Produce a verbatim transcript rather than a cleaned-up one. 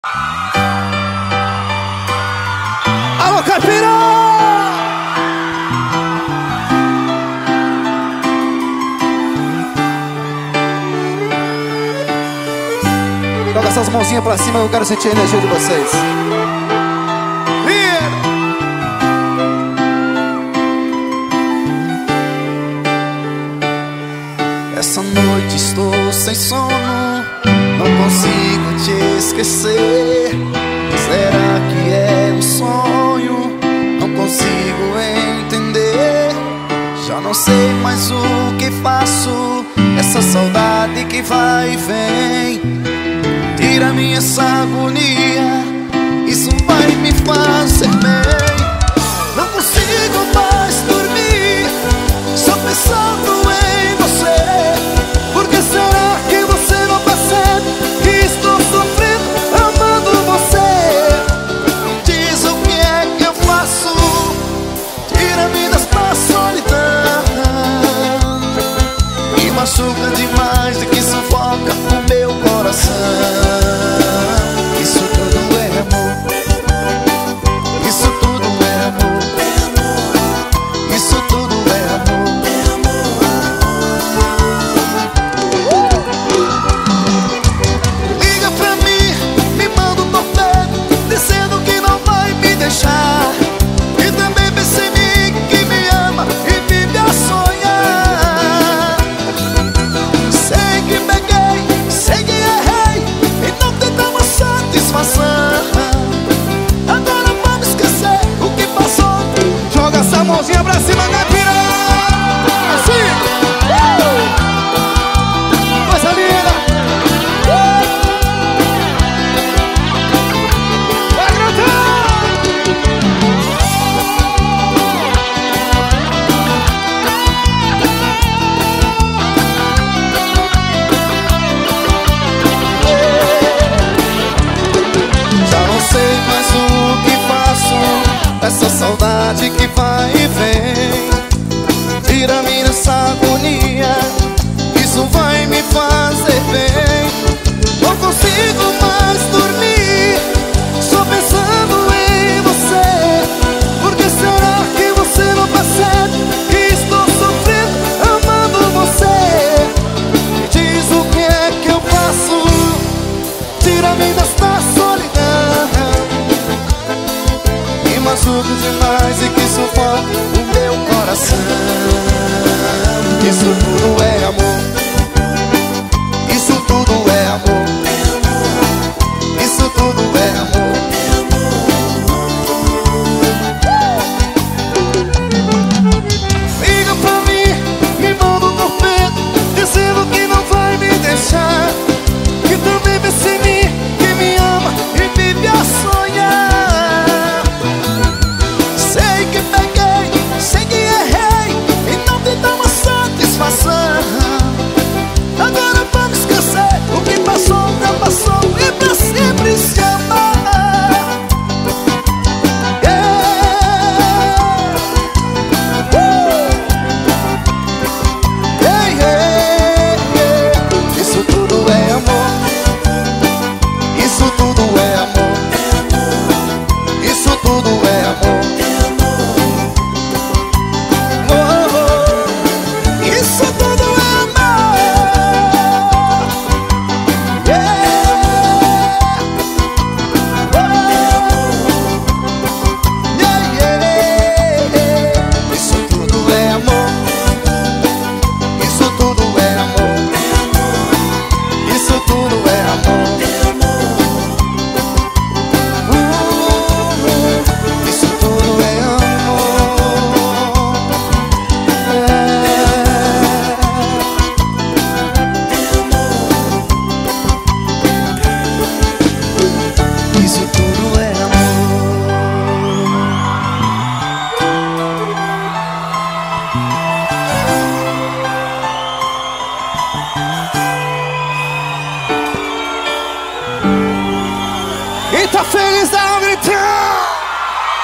Alô, Caipira! Joga essas mãozinhas pra cima, eu quero sentir a energia de vocês. Essa noite estou sem sono, não consigo te esquecer. Será que é um sonho? Não consigo entender. Já não sei mais o que faço. Essa saudade que vai e vem tira minha essa agonia. Isso vai me fazer bem. Não consigo mais dormir, só pensando em você. Por que será que você não percebe que estou sofrendo amando você? Diz o que é que eu faço, tira-me desta solidão. Me machuca demais e que sufoca o meu coração. Isso tudo é amor, isso tudo é amor, isso tudo é amor. Liga pra mim, me manda um torpedo dizendo que não vai me deixar. E também pensa em mim, que me ama e vive a sonhar. Sei que peguei, sei que errei e não tem uma satisfação. Agora vamos esquecer o que passou. Joga essa mãozinha pra cima, Caipira! Assim! Uh! Coisa linda! Uh! Vai gritar! Já não sei mais o que faço. Essa saudade que vai e vem tira-me dessa agonia. Isso vai me fazer bem. Não consigo mais dormir, só pensando em você. Por que será que você não percebe que estou sofrendo amando você? Me diz o que é que eu faço, tira-me desta solidão. Me machuca demais e que sufoca o meu coração. Isso tudo é amor, isso tudo é amor, isso tudo é amor. Liga pra mim, me manda um torpedo dizendo que não vai me deixar. Que também pensa em mim, que me ama e vive a sonhar. Sei que peguei, sei que errei e não te dá uma satisfação. Agora vamos esquecer o que passou, já passou e pra sempre se amar. Yeah. Uh. Yeah, yeah, yeah. Isso tudo é amor, isso tudo é amor, isso tudo é amor. Oh, oh. Isso tudo é amor. Yeah. Oh. Yeah, yeah. Isso tudo é amor, isso tudo é amor, isso tudo é amor. Uh, Isso tudo é amor. É. Isso tudo é amor. E tá feliz, dá um gritão!